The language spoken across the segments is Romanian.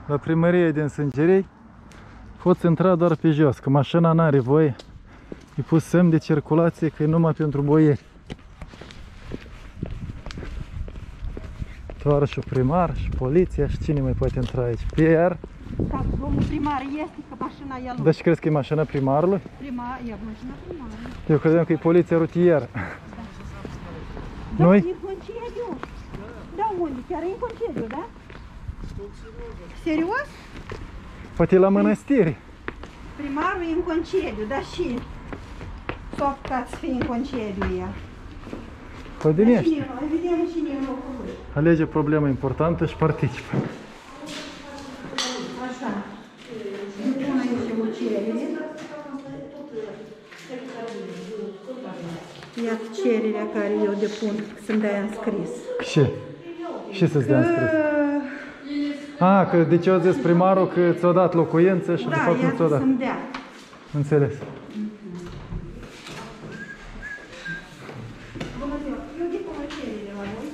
La primărie din Sângerei poți intra doar pe jos, că mașina n-are voie. E pus semn de circulație că e numai pentru boieri. Tovarășul primar și poliția și cine mai poate intra aici? PR? Da, domnul primar este, că mașina e a lui. Dar și crezi că e mașina primarului? Primar, e mașina primarului. Eu credeam că e poliția rutieră. Da, Noi? e în concediu. Da, unde? Chiar e în concediu, da? Serios? Poate e la mănăstiri. Primarul e în concediu, dar și s-a apucat să fie în concediu ea. Pădinește. Vedem cine e în locul lui. Alege problemă importantă și participă. Așa. Pun aici o cerere. Iată cererea care eu depun să-mi dea înscris. Ce? Ce să-ți dea înscris? A, că de ce a zis primarul că ți-a dat locuință și de Da, fapt nu ți-a iată dat. să-mi dea. Înțeles. Bună ziua, eu depun o cerere la voi.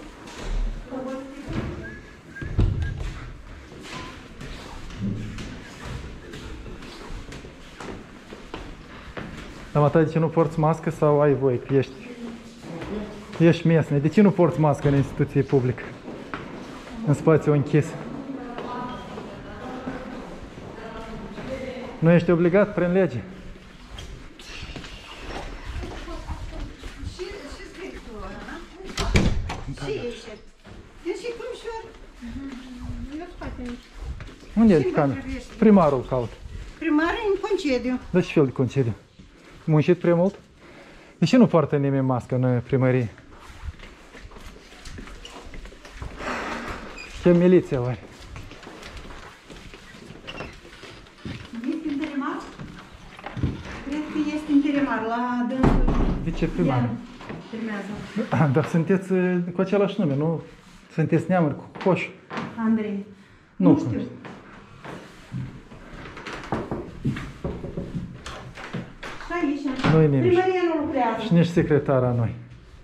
Dar mă, de ce nu porți mască sau ai voie că ești mesne? De ce nu porți mască în instituție publică? În spațiu închis? Nu ești obligat prin lege? Și scriptura, da? Și ești. Ești crușor. Eu spate aici. Unde e Cine camera? privește? Primarul caut. Primarul e în concediu. De ce fel de concediu? Muncit prea mult? De ce nu poartă nimeni mască în primărie? Chem miliția oare? Este interimar? Cred că este interimar la dânsul. Viceprimar. Iar Primează. Dar sunteți cu același nume, nu? Sunteți neamuri cu Coș. Andrei. Nu Nu știu. cunosc. Și aici. Nu-i nimic. Primăria nu lucrează. Și nici secretara noi.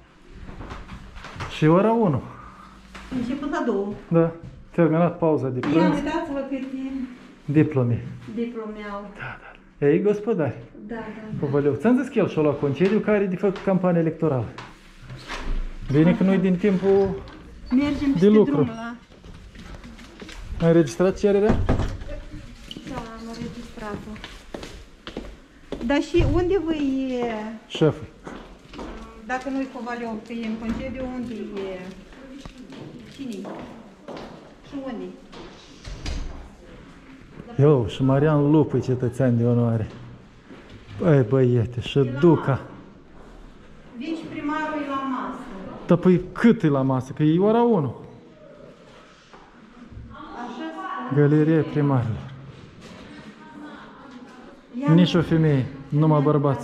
Și ora 1. Început la 2. Da. Terminat pauza de Ia prânz. uitați-vă câte Diplome. diplome au. Da, da. Ei, gospodari. Da, da. Povăleu. Ți-am zis că el și-a luat concediu, care e de fapt campanie electorală. Bine că nu-i din timpul... Mergem De pe lucru. drumul la... Ai înregistrat cererea? Da, am înregistrat-o. Dar și unde vă e... Șeful. Dacă nu-i Covaliov, că e în concediu, unde e... Cine-i? Și unde? Eu și Marian Lupu, cetățean de onoare. Băi, băiete, și Duca. Viceprimarul e la masă. Dar păi cât e la masă? Că e ora 1. Așa Galerie primarilor. Ia- Nici o femeie, numai bărbați.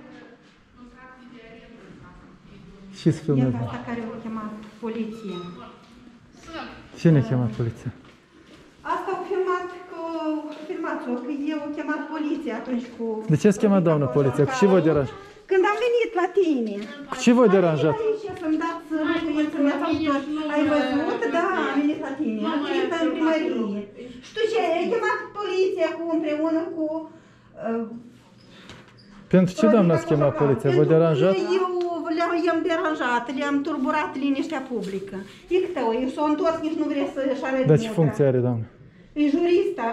Ce să Ia filmezi? pe asta care o chema poliția. Cine a chemat poliția? Asta au filmat filmați-o, că eu au chemat poliția atunci cu... De ce ați chemat doamnă poliția? Cu ce vă deranj? Când am venit la tine. Cu ce vă deranjat? Am venit aici să-mi dați locuință, mi-ați ajutor. Ai văzut? Da, am venit la tine. Am venit în primărie. Știu ce, ai chemat poliția împreună cu... Pentru ce doamna ați chemat poliția? Vă deranjat? Eu i-am deranjat, le-am turburat liniștea publică. E tău, eu s-a întors, nici nu vrea să-și arăt. Dar ce funcție are doamna? E jurista,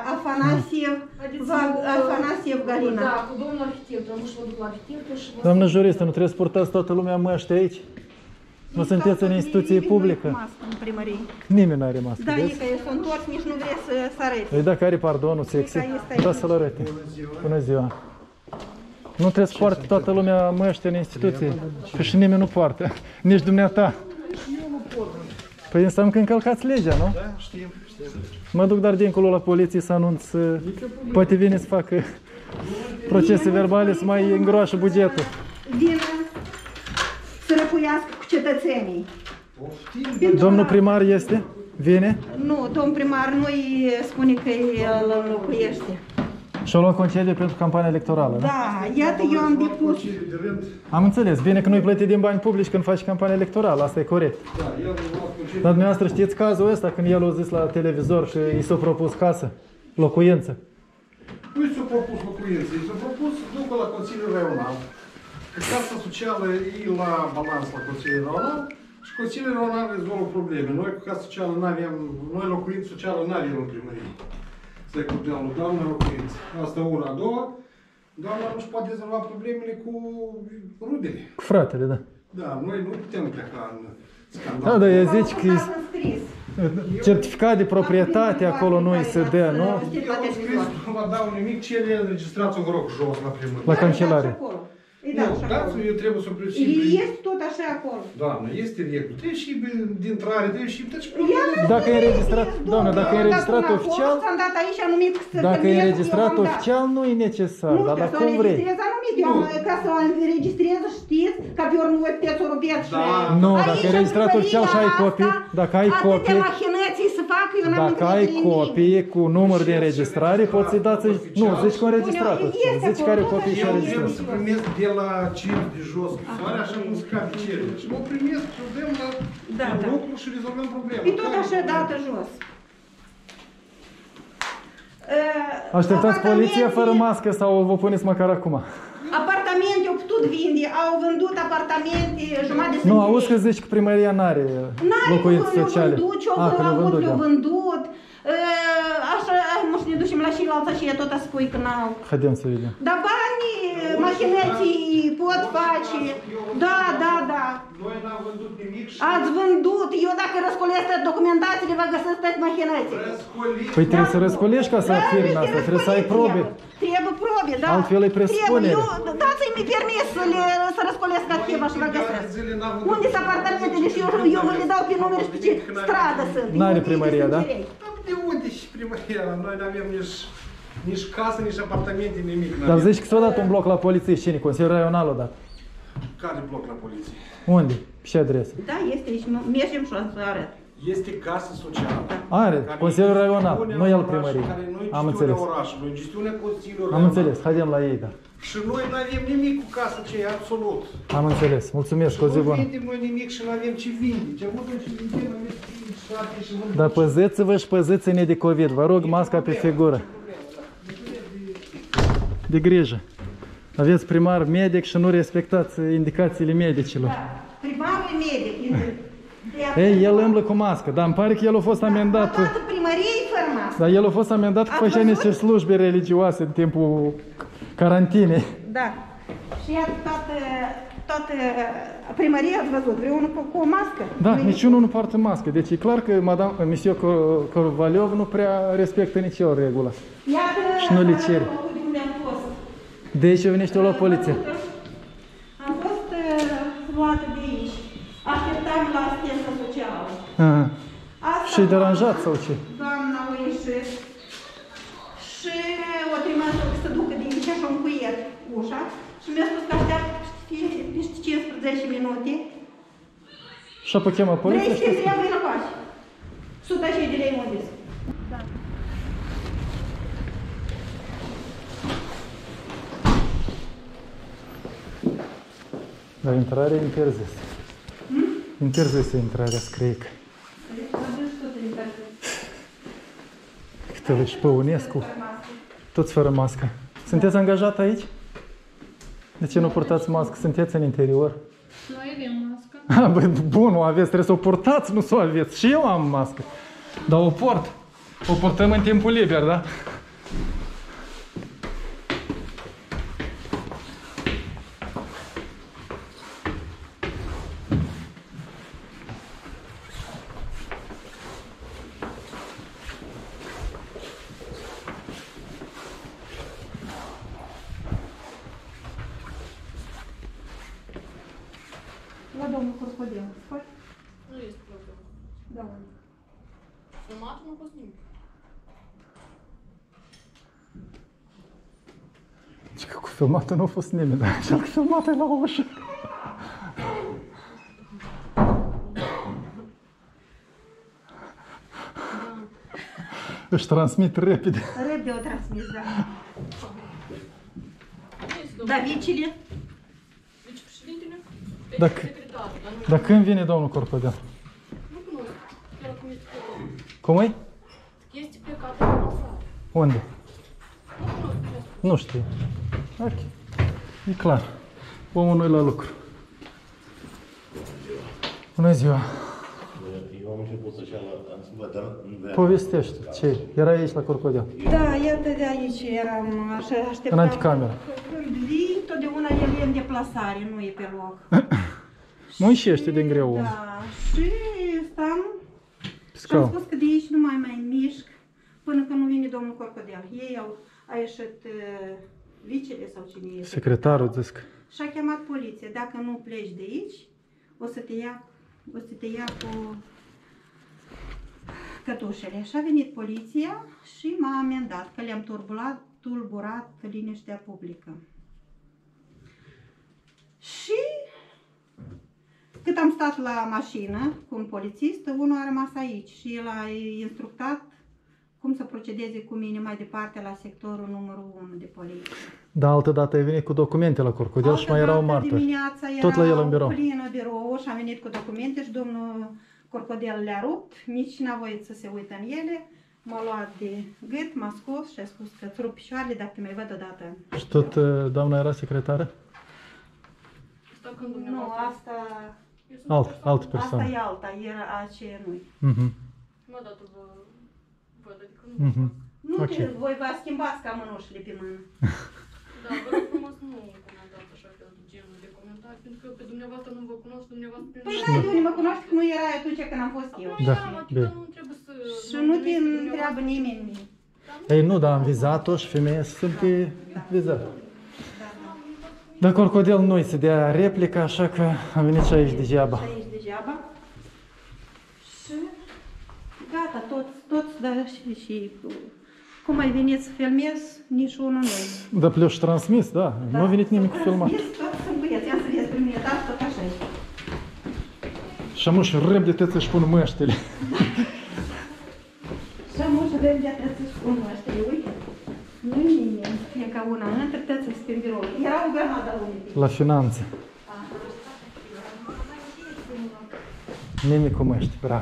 Afanasiev Galina. Da, cu domnul arhitectul, am să vă duc la arhitectul și vă... Doamnă juristă, nu trebuie să purtați toată lumea măști aici? Nu sunteți în instituție publică? În primărie. Nimeni nu are mască, Da, e vezi? că eu s-a întors, nici nu vrea să arăt. Păi dacă are pardonul sexy, da să-l arăte. Bună ziua. Nu trebuie să poarte toată lumea măști în instituție, că și nimeni nu poartă, nici dumneata. Păi înseamnă că încălcați legea, nu? Da, știm. Mă duc dar dincolo la poliție să anunț, poate vine să facă procese verbale să mai îngroașă bugetul. Vină să răpuiască cu cetățenii. Domnul primar este? Vine? Nu, domnul primar nu-i spune că el înlocuiește. Și-au luat concediu pentru campania electorală, da? Da, iată, eu am depus. Am înțeles. Bine că nu-i plătit din bani publici când faci campania electorală, asta e corect. Da, el a luat concediu. Dar dumneavoastră știți cazul ăsta când el a zis la televizor și i s-a propus casă, locuință? Nu i s-a propus locuință, i s-a propus după la Consiliul Raional. Că Casa Socială e la balans la Consiliul Raional și Consiliul Raional rezolvă probleme. Noi cu Casa Socială n-avem, noi locuință socială n-avem în primărie. Să-i puteam lui doamna locuință. Asta una, a doua. Doamna nu-și poate rezolva problemele cu rudele. Cu fratele, da. Da, noi nu putem pleca în scandal. Da, dar ea zice că Am scris. certificat de proprietate acolo nu îi se dă, nu? Eu am scris, nu vă dau nimic, cele înregistrați-o, vă rog, jos la primărie. La cancelare. Da, Nu, și da, acolo. eu trebuie să plec și... Este tot așa acolo. Doamne, este regulă. Trebuie și de intrare, trebuie și... Dacă e înregistrat, doamne, dacă e înregistrat oficial, Am dat aici anumit să dacă e terminez, înregistrat eu am dat. oficial, nu e necesar, Nu dar știu, la să cum vrei. înregistrez anumit. Eu am, ca să o înregistrez, știți, ca pe ori nu voi puteți o rupeți și... Da. Nu, Aici, dacă e înregistrat în oficial și ai primăria copii, asta, dacă ai atâtea copii, machineții să fac, eu n-am dacă ai încredere în nimeni. copii cu număr de înregistrare, poți să-i dați, nu, zici că înregistrat oficial, Este zici că are acolo, copii și tot Eu așa trebuie înregistrat. să primesc de la 5 de jos scrisoare, așa cum scade cerere. Și mă primesc și o dăm Da, la da. lucru și rezolvăm problema. E tot așa dată jos. Așteptați poliția Apartamente- fără mască sau vă puneți măcar acum? Apartamente au putut vinde, au vândut apartamente jumătate de Nu, sănătate. auzi că zici că primăria n-are locuințe sociale. Le-au vândut, ce-au Ah, că le-au avut, vândut, le-au da. vândut. Așa, nu știu, ne ducem la ceilalți și tot a spui că n-au. Haidem să vedem. Dar banii, machineții pot face. Da, da, da. Noi n-am vândut nimic și... Ați vândut. Eu dacă răscolesc documentațiile, vă găsesc toate machineții. Răscolit. Păi trebuie să răscolești ca să afirmi asta, trebuie să ai probe. Trebuie probe, da. Altfel e presupunere. Trebuie. Dați-mi permis să răscolesc arhiva și vă găsesc. Unde sunt apartamentele și eu vă le dau pe numere și pe ce stradă sunt. N-are Eu primăria, sunt da? direct. De unde și primăria? Noi n-avem nici casă, nici apartamente, nimic. Dar zici că s-a dat un bloc la polițiști, cine? Consiliul Raional o dat. Care bloc la poliție? Unde? Pe ce adresă? Da, este aici. Mergem și o să arăt. Este casă socială. Are, Care Consiliul e Raional, gestiunea nu el orașului, primărie. Care nu e Am gestiunea înțeles. orașului, e gestiunea Consiliului Am Raional. înțeles, haidem la ei, da. Și noi nu avem nimic cu casă aceea, absolut. Am înțeles, mulțumesc, o zi Nu bună. vindem noi nimic și nu avem ce vinde. Ce avem ce vindem, avem 5, 7 și vândem. Dar păziți-vă și păziți-ne de COVID, vă rog, masca pe figură. De grijă. Aveți primar medic și nu respectați indicațiile medicilor. Primarul e medic. Ei, el îmblă cu mască, dar îmi pare că el a fost amendat. Toată primăria e fără mască. Dar el a fost amendat că Ați făcea văzut? niște slujbe religioase în timpul carantinei. Da. Și iată toată primăria, ați văzut, vreunul cu o mască. Da, Nu e niciunul nu poartă mască. Deci e clar că Monsieur Corvaliov nu prea respectă nicio regulă. Iată, Și nu le cere. de unde am fost. De aici vine și la poliție. Am fost luată de aici. Așteptam la asistență socială. Aha. Asta Și-i deranjat sau ce? Doamna o ieșit și o trimis să ducă din aici și-o încuiet ușa și mi-a spus că așteaptă peste 15 minute. Și apoi chema Vrei poliția să și te iau înapoi? 100 și de lei mă zis. Da. Dar intrarea e interzisă. Interzisă intrarea, scrie că. Câte și pe UNESCO. Toți fără mască. Sunteți angajat aici? De ce nu purtați mască? Sunteți în interior? Noi avem mască. Ah, băi, bun, o aveți, trebuie să o purtați, nu să o aveți. Și eu am mască. Dar o port. O purtăm în timpul liber, da? La domnul Corcodel. Scoți? Nu este problemă. Da. Filmat nu a fost nimic. Deci că cu filmatul nu a fost nimeni, dar cel că filmatul e la ușă. Își transmit repede. Repede o transmis, da. Da, vicile. Vicepreședintele? Dacă- Secretarul, dar nu Dar când vine domnul Corcodel? nu cunosc. Chiar acum este plecat. Cum e? Este plecat în masă. Unde? Nu cunosc ce Nu știu. Ok. E clar. Omul nu la lucru. Bună ziua. Eu am început să-și ia la... Povestește. Ce? Era aici la Corcodel. Da, iată de aici eram, așa așteptam. În anticameră. Când vii, totdeauna el e în deplasare, nu e pe loc. Muncește din greu omul. Da, și stăm și am Scaun. spus că de aici nu mai mișc până când nu vine domnul Corcodel. Ei a ieșit vicele sau cine este. Secretarul, zic. Și a chemat poliția. Dacă nu pleci de aici, o să te ia cu cătușele. Și a venit poliția și m-a amendat că le-am tulburat liniștea publică. Și cât am stat la mașină cu un polițist, unul a rămas aici și el a instructat cum să procedeze cu mine mai departe la sectorul numărul 1 de poliție. Dar altă dată ai venit cu documente la Corcodel și mai erau Altă dată martori. dimineața Tot la el în erau birou. plină birou și am venit cu documente și domnul Corcodel le-a rupt, nici n-a voit să se uită în ele. M-a luat de gât, m-a scos și a spus că îți rup picioarele dacă te mai văd odată. Și tot doamna era secretară? Asta când Nu, dumneavoastră... asta, Eu sunt Altă asta persoană. e alta, era aceea nu. Mhm. Prima dată vă văd, adică nu vă Mhm. Nu, Ok. voi vă schimbați ca mânușile pe mână. Da, vă rog frumos nu comentați așa fel de genul de comentarii, pentru că pe dumneavoastră nu vă cunosc, dumneavoastră... Păi n-ai de unde mă cunoști că nu erai atunci când am fost eu. Da, Adică bine. nu trebuie să... Și nu te întreabă nimeni. Ei nu, dar am vizat-o și femeia sunt pe vizat. Dar Corcodel nu-i să dea replica, așa că am venit și aici degeaba. Și aici degeaba. Și gata, toți, dar și cum ai venit să filmez, nici unul nu. Dar pleu și transmis, da. Nu a venit nimeni cu filmat. Toți sunt băieți, ia să vezi pe mine, dar tot așa e. Și am și răbde tăți să-și pun măștile. Și am ușă de viață să spun ăștia, uite. Nu nimeni, e ca una, între tăți să în birou. Era o grămadă unii. La finanțe. Nimic cu măști, bravo.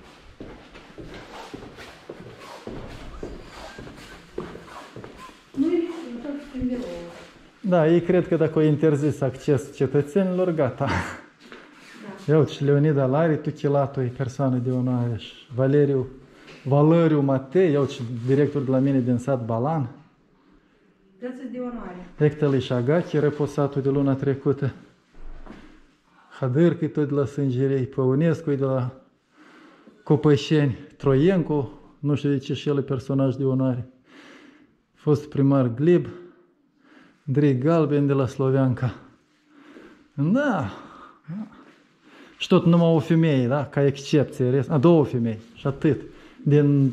Nu e niciun, toți în birou. Da, ei cred că dacă o interzis accesul cetățenilor, gata. Ia uite, și Leonida Lari, Tuchilatu e persoană de onoare și Valeriu Matei, ia uite, și director de la mine din sat Balan. Dă-ți de onoare. Hector Ișagache, reposatul de luna trecută. Hadârcă tot de la Sângerei, Păunescu de la Copășeni, Troiencu, nu știu de ce și el e personaj de onoare. Fost primar Glib, Andrei Galben de la Sloveanca. Da. Și tot numai o femeie, da? Ca excepție. Rest, două femei și atât. Din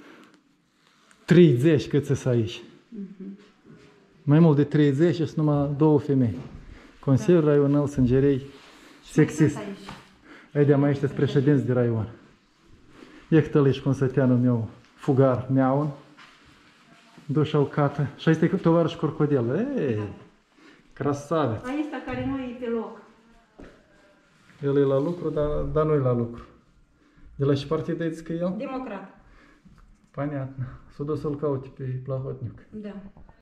30 cât sunt aici. Mai mult de 30 și numai două femei. Consiliul Raional Sângerei, sexist. Ai de-am aici sunt președinți de raion. Ectăl și consăteanul meu, fugar, meaun, duș-al cată. Și asta e tovarăș Corcodel. Ei, crasavec. Asta care nu e pe loc. El e la lucru, dar nu e la lucru. De la ce partid ai zis că e el? Democrat. Понятно. S-a dus să-l caute pe Plahotniuc. Da.